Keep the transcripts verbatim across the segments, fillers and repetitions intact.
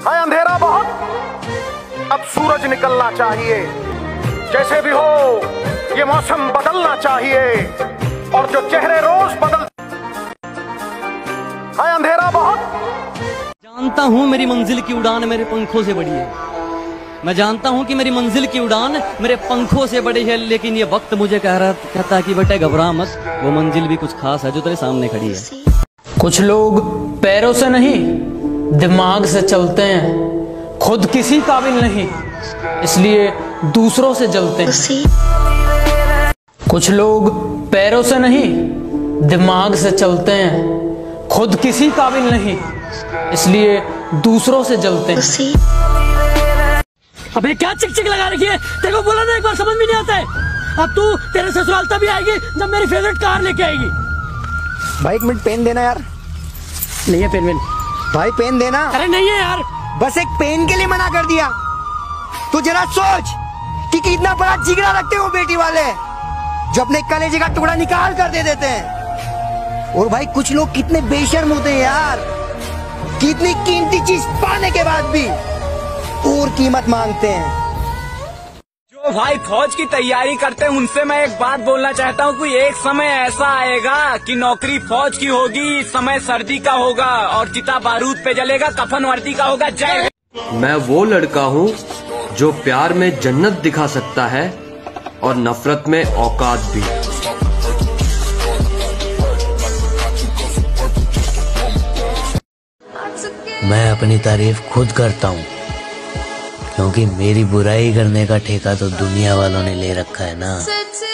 है अंधेरा बहुत, अब सूरज निकलना चाहिए। जैसे भी हो ये मौसम बदलना चाहिए, और जो चेहरे रोज बदल। है अंधेरा बहुत। जानता हूँ मेरी मंजिल की उड़ान मेरे पंखों से बड़ी है। मैं जानता हूँ कि मेरी मंजिल की उड़ान मेरे पंखों से बड़ी है, लेकिन ये वक्त मुझे कह रहा कहता है कि बेटे घबरा मत, वो मंजिल भी कुछ खास है जो तेरे सामने खड़ी है। कुछ लोग पैरों से नहीं दिमाग से चलते हैं, खुद किसी काबिल नहीं इसलिए दूसरों से जलते हैं। कुछ लोग पैरों से नहीं दिमाग से चलते हैं, खुद किसी काबिल नहीं इसलिए दूसरों से जलते हैं। अबे क्या चिक चिक लगा रखी है, तेरे को बोला ना एक बार, समझ में नहीं आता है। अब तू तेरे ससुराल तभी आएगी जब मेरी फेवरेट कार लेके आएगी। भाई एक मिनट पेन देना यार। नहीं है पेन वेन भाई, पेन देना। अरे नहीं है यार, बस एक पेन के लिए मना कर दिया। तू जरा सोच कि कितना बड़ा जिगरा रखते हो बेटी वाले, जो अपने कलेजे का टुकड़ा निकाल कर दे देते हैं। और भाई कुछ लोग कितने बेशर्म होते हैं यार, कितनी कीमती चीज पाने के बाद भी और कीमत मांगते हैं। जो भाई फौज की तैयारी करते हैं उनसे मैं एक बात बोलना चाहता हूँ कि एक समय ऐसा आएगा कि नौकरी फौज की होगी, समय सर्दी का होगा और चिता बारूद पे जलेगा, कफन वर्दी का होगा। जय। मैं वो लड़का हूँ जो प्यार में जन्नत दिखा सकता है और नफरत में औकात भी। मैं अपनी तारीफ खुद करता हूँ, क्योंकि मेरी बुराई करने का ठेका तो दुनिया वालों ने ले रखा है ना।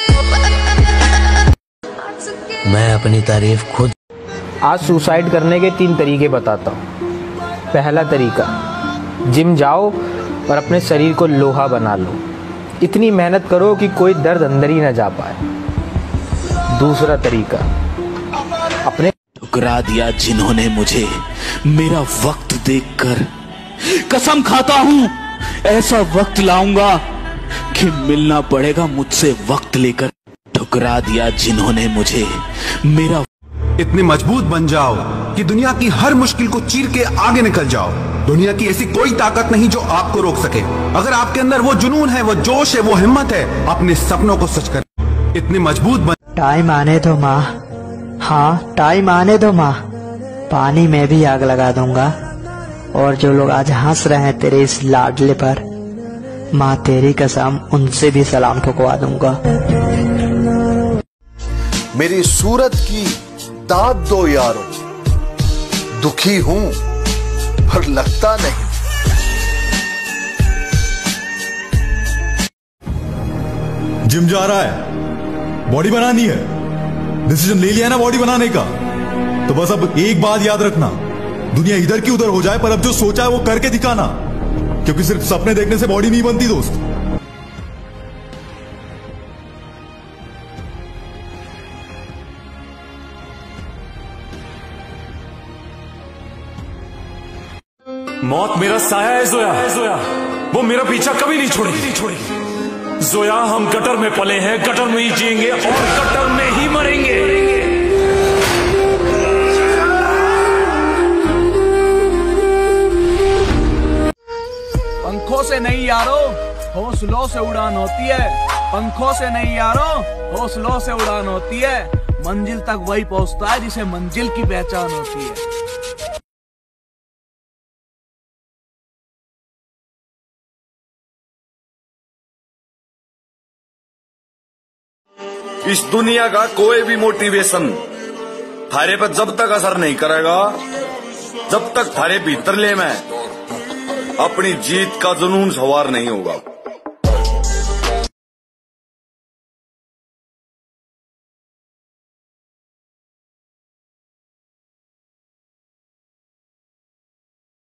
मैं अपनी तारीफ खुद। आज सुसाइड करने के तीन तरीके बताता हूँ। पहला तरीका, जिम जाओ और अपने शरीर को लोहा बना लो, इतनी मेहनत करो कि कोई दर्द अंदर ही ना जा पाए। दूसरा तरीका, अपने ठुकरा दिया जिन्होंने मुझे मेरा वक्त देखकर, कसम खाता हूँ ऐसा वक्त लाऊंगा कि मिलना पड़ेगा मुझसे वक्त लेकर। ठुकरा दिया जिन्होंने मुझे मेरा। इतने मजबूत बन जाओ कि दुनिया की हर मुश्किल को चीर के आगे निकल जाओ। दुनिया की ऐसी कोई ताकत नहीं जो आपको रोक सके। अगर आपके अंदर वो जुनून है, वो जोश है, वो हिम्मत है, अपने सपनों को सच कर। इतने मजबूत बन। टाइम आने दो माँ, हाँ टाइम आने दो माँ, पानी में भी आग लगा दूंगा। और जो लोग आज हंस रहे हैं तेरे इस लाडले पर, माँ तेरी कसम उनसे भी सलाम ठुकवा दूंगा। मेरी सूरत की दाद दो यारो, दुखी हूं पर लगता नहीं। जिम जा रहा है, बॉडी बनानी है, डिसीजन ले लिया है ना बॉडी बनाने का, तो बस अब एक बात याद रखना, दुनिया इधर की उधर हो जाए पर अब जो सोचा है वो करके दिखाना, क्योंकि सिर्फ सपने देखने से बॉडी नहीं बनती दोस्त। मौत मेरा साया है जोया, जोया वो मेरा पीछा कभी नहीं छोड़ेगी, छोड़ेगी। जोया हम गटर में पले हैं, गटर में ही जिएंगे और गटर में ही मरेंगे। पंखों से नहीं यारो हौसलों से उड़ान होती है, पंखों से नहीं यारो हौसलों से उड़ान होती है। मंजिल तक वही पहुंचता है जिसे मंजिल की पहचान होती है। इस दुनिया का कोई भी मोटिवेशन थारे पर जब तक असर नहीं करेगा, जब तक थारे भीतर ले में अपनी जीत का जुनून सवार नहीं होगा।